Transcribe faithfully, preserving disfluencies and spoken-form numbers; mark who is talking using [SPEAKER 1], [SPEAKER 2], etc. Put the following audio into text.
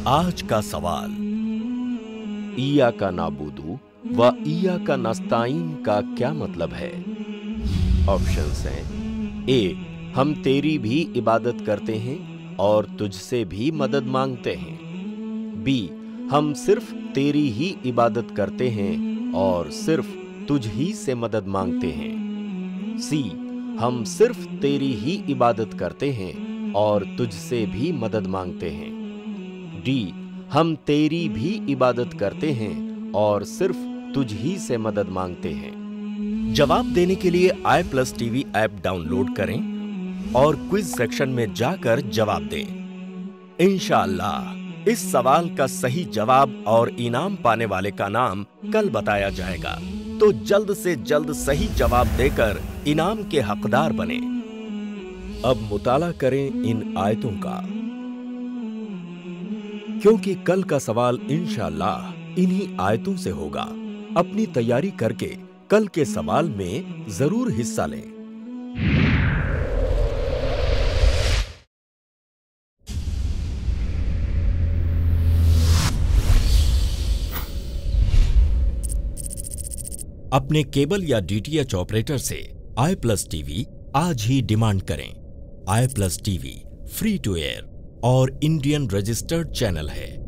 [SPEAKER 1] आज का सवाल, इय्याका नाबुदु व इय्याका नस्ताईन का क्या मतलब है? ऑप्शंस हैं, ए हम तेरी भी इबादत करते हैं और तुझसे भी मदद मांगते हैं। बी हम सिर्फ तेरी ही इबादत करते हैं और सिर्फ तुझ ही से मदद मांगते हैं। सी हम सिर्फ तेरी ही इबादत करते हैं और तुझसे भी मदद मांगते हैं। डी हम तेरी भी इबादत करते हैं और सिर्फ तुझ ही से मदद मांगते हैं। जवाब देने के लिए I plus TV app download करें और क्विज सेक्शन में जाकर जवाब दें। इंशाअल्लाह इस सवाल का सही जवाब और इनाम पाने वाले का नाम कल बताया जाएगा, तो जल्द से जल्द सही जवाब देकर इनाम के हकदार बने। अब मुताला करें इन आयतों का, क्योंकि कल का सवाल इंशाअल्लाह इन्हीं आयतों से होगा। अपनी तैयारी करके कल के सवाल में जरूर हिस्सा लें। अपने केबल या डीटीएच ऑपरेटर से आई प्लस टीवी आज ही डिमांड करें। I plus TV free to air और इंडियन रजिस्टर्ड चैनल है।